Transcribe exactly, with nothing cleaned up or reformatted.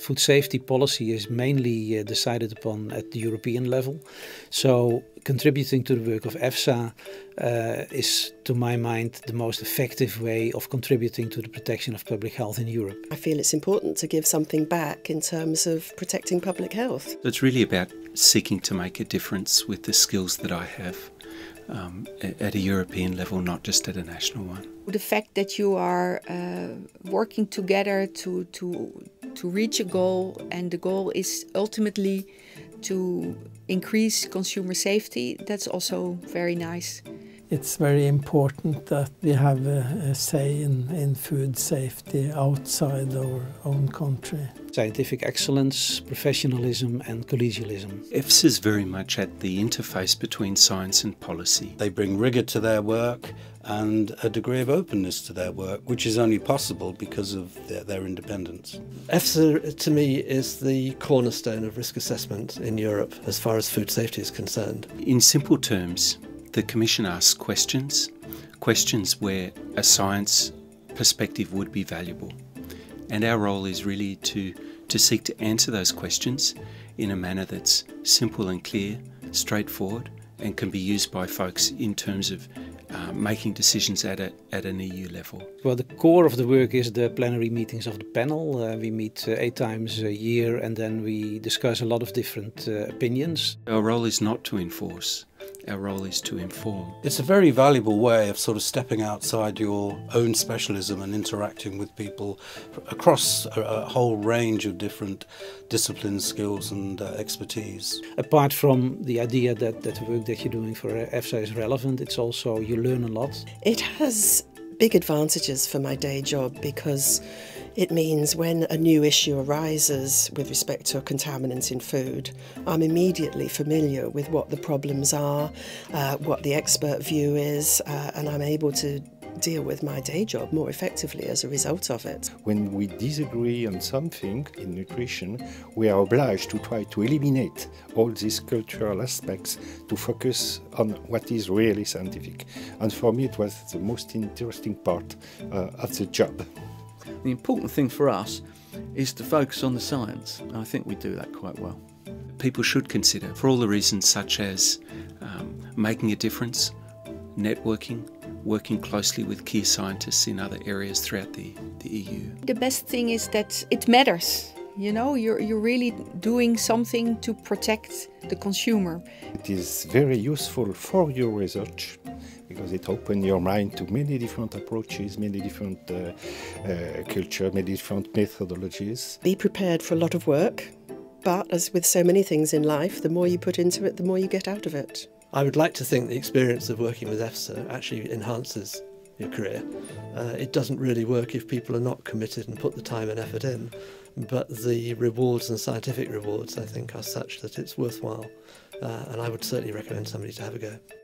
Food safety policy is mainly uh, decided upon at the European level. So contributing to the work of EFSA uh, is, to my mind, the most effective way of contributing to the protection of public health in Europe. I feel it's important to give something back in terms of protecting public health. It's really about seeking to make a difference with the skills that I have um, at a European level, not just at a national one. The fact that you are uh, working together to, to, to reach a goal, and the goal is ultimately to increase consumer safety, that's also very nice. It's very important that we have a, a say in, in food safety outside our own country. Scientific excellence, professionalism and collegialism. EFSA is very much at the interface between science and policy. They bring rigour to their work and a degree of openness to their work, which is only possible because of their, their independence. EFSA, to me, is the cornerstone of risk assessment in Europe as far as food safety is concerned. In simple terms, the Commission asks questions, questions where a science perspective would be valuable. And our role is really to, to seek to answer those questions in a manner that's simple and clear, straightforward, and can be used by folks in terms of uh, making decisions at, a, at an E U level. Well, the core of the work is the plenary meetings of the panel. Uh, we meet uh, eight times a year and then we discuss a lot of different uh, opinions. Our role is not to enforce. Our role is to inform. It's a very valuable way of sort of stepping outside your own specialism and interacting with people across a, a whole range of different disciplines, skills and uh, expertise. Apart from the idea that, that the work that you're doing for EFSA is relevant, it's also you learn a lot. It has big advantages for my day job because it means when a new issue arises with respect to a contaminant in food, I'm immediately familiar with what the problems are, uh, what the expert view is, uh, and I'm able to deal with my day job more effectively as a result of it. When we disagree on something in nutrition, we are obliged to try to eliminate all these cultural aspects to focus on what is really scientific. And for me it was the most interesting part uh, of the job. The important thing for us is to focus on the science, and I think we do that quite well. People should consider, for all the reasons such as um, making a difference, networking, working closely with key scientists in other areas throughout the, the E U. The best thing is that it matters. You know, you're, you're really doing something to protect the consumer. It is very useful for your research because it opens your mind to many different approaches, many different uh, uh, culture, many different methodologies. Be prepared for a lot of work, but as with so many things in life, the more you put into it, the more you get out of it. I would like to think the experience of working with EFSA actually enhances your career. Uh, it doesn't really work if people are not committed and put the time and effort in, but the rewards and scientific rewards, I think, are such that it's worthwhile, uh, and I would certainly recommend somebody to have a go.